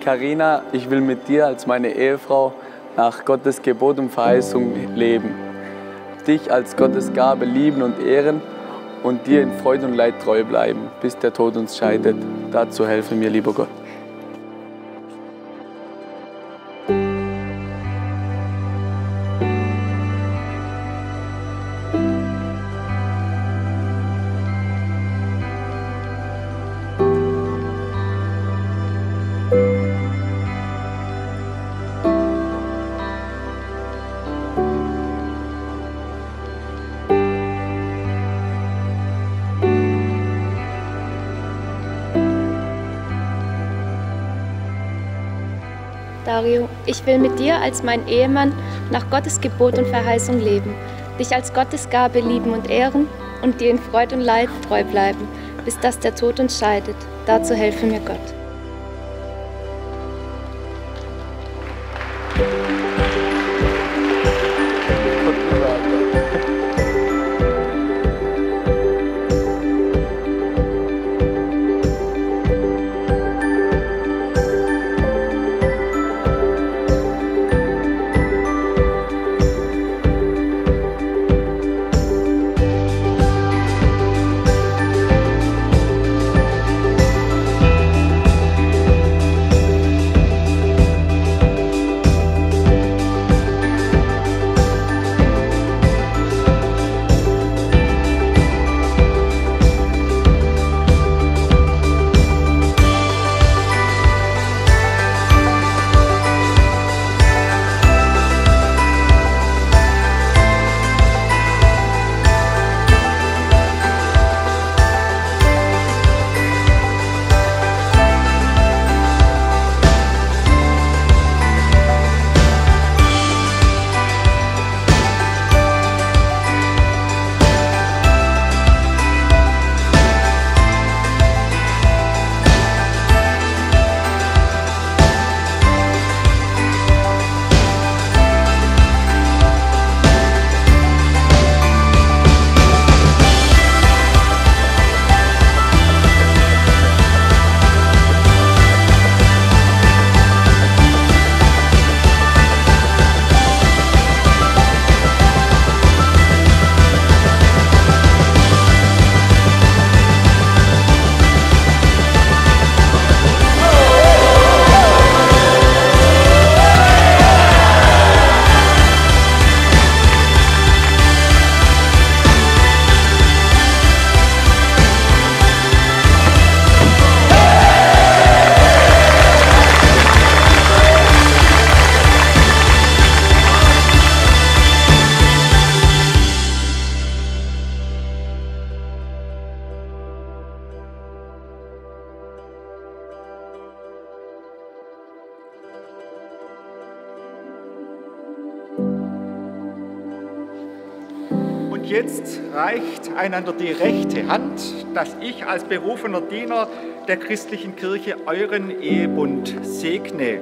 Carina, ich will mit dir als meine Ehefrau nach Gottes Gebot und Verheißung leben, dich als Gottes Gabe lieben und ehren und dir in Freude und Leid treu bleiben, bis der Tod uns scheidet. Dazu helfe mir, lieber Gott. Dario, ich will mit dir als mein Ehemann nach Gottes Gebot und Verheißung leben, dich als Gottes Gabe lieben und ehren und dir in Freud und Leid treu bleiben, bis dass der Tod uns scheidet. Dazu helfe mir Gott. Jetzt reicht einander die rechte Hand, dass ich als berufener Diener der christlichen Kirche euren Ehebund segne.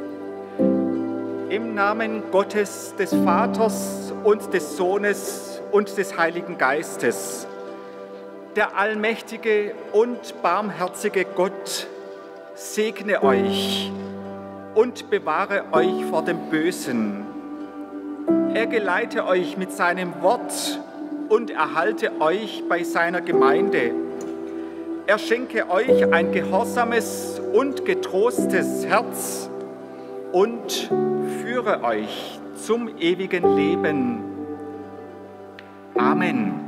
Im Namen Gottes, des Vaters und des Sohnes und des Heiligen Geistes, der allmächtige und barmherzige Gott segne euch und bewahre euch vor dem Bösen. Er geleite euch mit seinem Wort und erhalte euch bei seiner Gemeinde. Er schenke euch ein gehorsames und getrostes Herz und führe euch zum ewigen Leben. Amen.